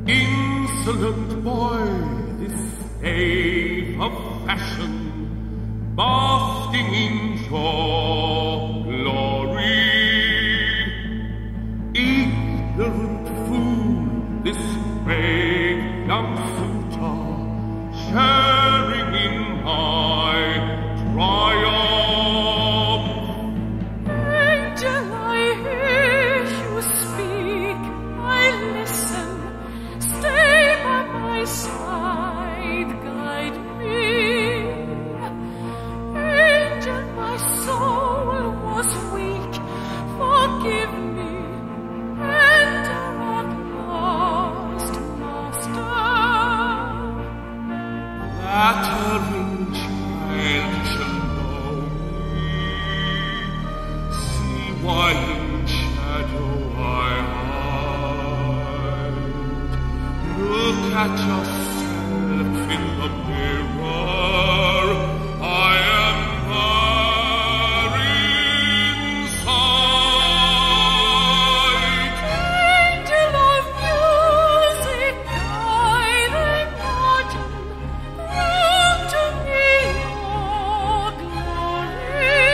Insolent boy, this slave of fashion, basking in your glory. Ignorant fool, this vague young suitor, sharing in my triumph. Angel, I hear you speak, I listen. Stay by my side, guide me. Angel, my soul was weak, forgive me. Enter at last, Master. Flattering child shall know me. See why in shadow I hide. Look at yourself in the mirror. I am there inside. Angel of music, guiding guardian, bring to me your glory.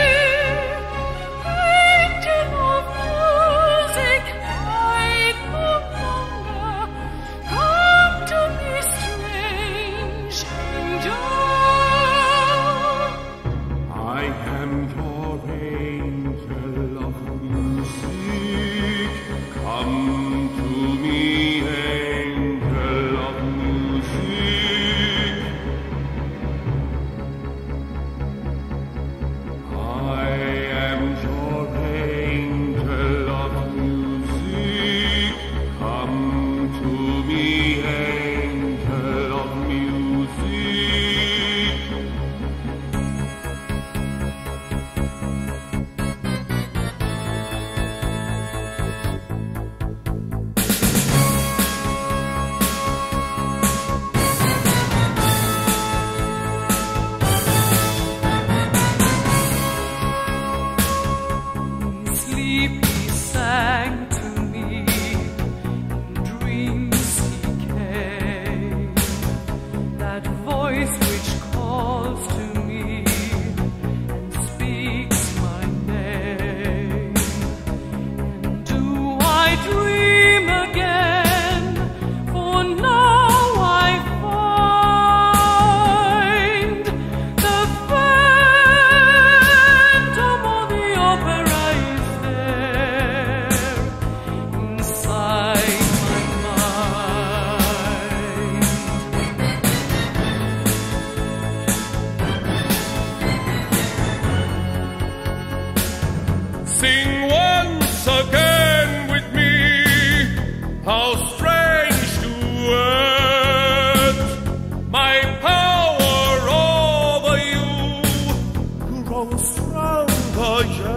Angel of music, hide no longer. Come to me, strange angel. I am your angel of music. Come to me, angel of music. I am your angel of music. Come to me, angel of music. Sleep he sang to me, in dreams he came, that voice which calls to me and speaks my name. And do I dream again? For now I find the phantom of the opera is there inside my mind. Sing once again with me, how strange duet. My power over you grows stronger yet.